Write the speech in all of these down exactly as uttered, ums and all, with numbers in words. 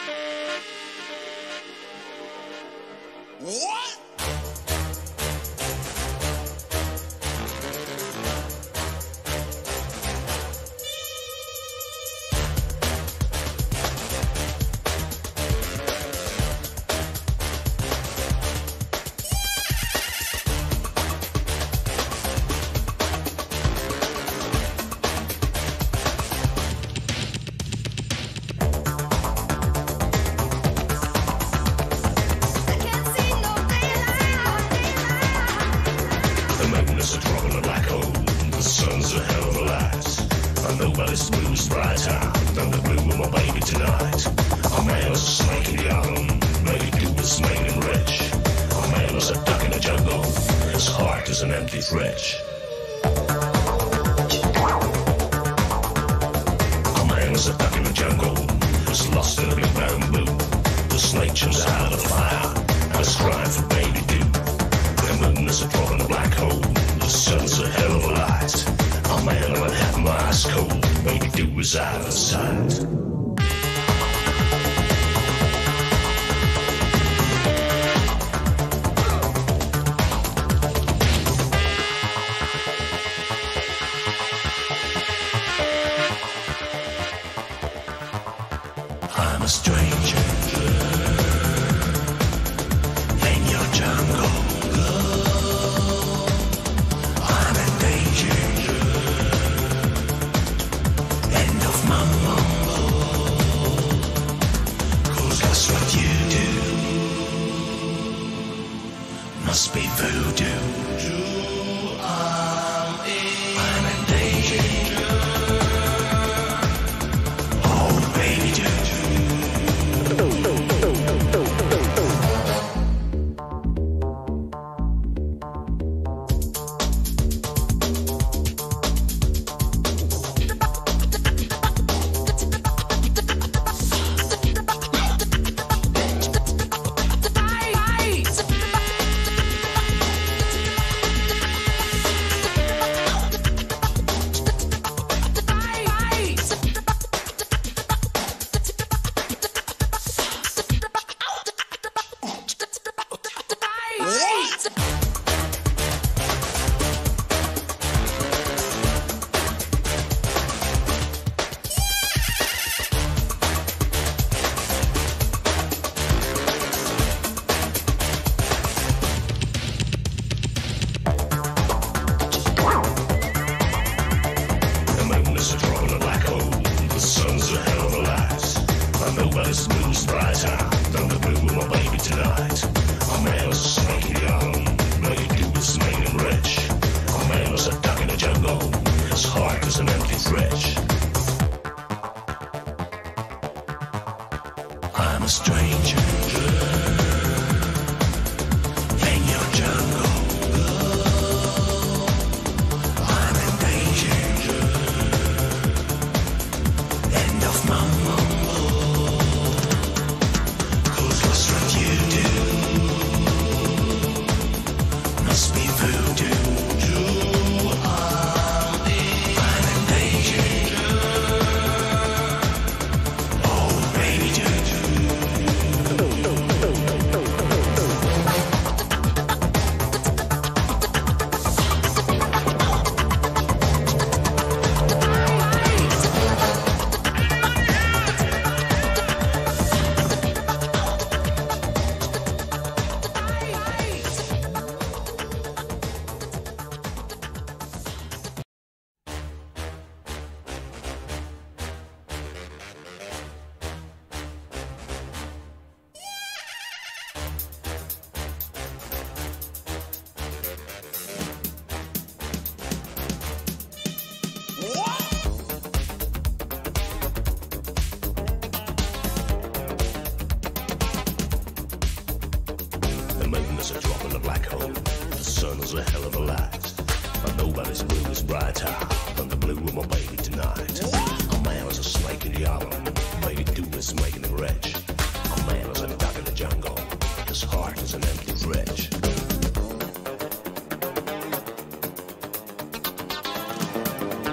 What? Nobody's blues brighter than the blue of my baby tonight. A man is a snake in the autumn, maybe do is made him rich. A man is a duck in the jungle, his heart is an empty fridge. A man is a duck in the jungle, is lost in a big bamboo. The snake jumps out of the fire, and is crying for baby dew. The moon is a drop in a black hole, the sun's a hell of a light. A man would have my eyes cold, baby do is out of sight. I'm a stranger in your jungle. I'm in danger. Must be voodoo. I'm in danger. Oh, baby, do. Nobody's blues brighter than the blue of my baby tonight. A man is a snake in the autumn, maybe do is made him rich. A man is a duck in the jungle, his heart is an empty fridge. I'm a stranger in your jungle. I'm in danger. End of my is a drop in the black hole. The sun is a hell of a light. But nobody's blue is brighter than the blue of my baby tonight. A man is a snake in the autumn. Baby do is making him rich. A man is a duck in the jungle. His heart is an empty fridge.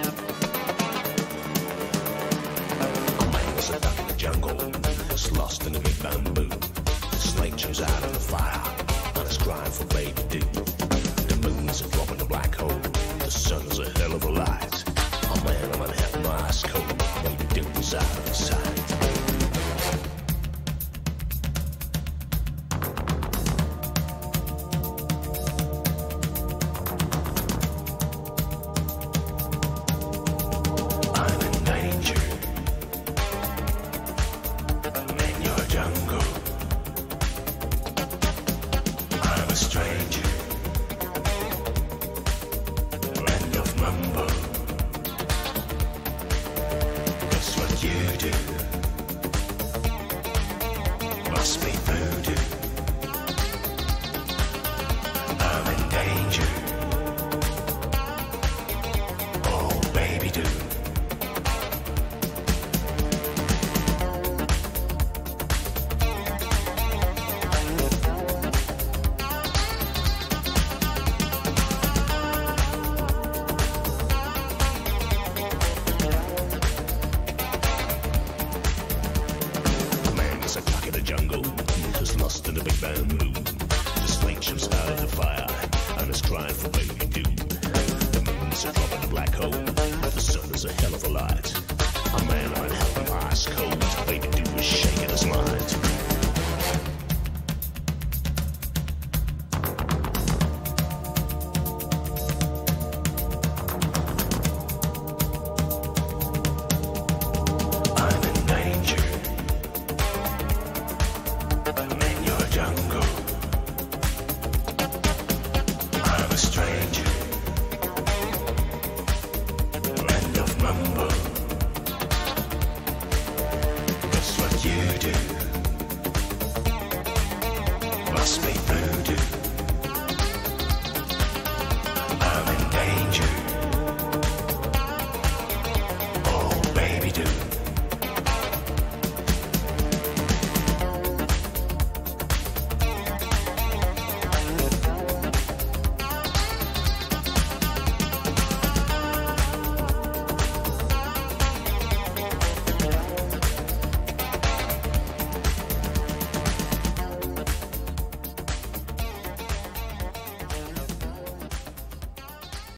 A man is a duck in the jungle. Is lost in bamboo. The snake chews out of the fire and it's crying for baby dew. The moon is a drop in the black hole. The sun is a hell of a light. Oh man, I'm unhappy, my ice cold. Baby dew is out of sight. Lost in the big bamboo. The snake jumps out of the fire and is crying for baby dew. The moon is a drop in the black hole. The sun is a hell of a light. A man, I'm unhappy, my ice cold. Baby dew is shaking his mind.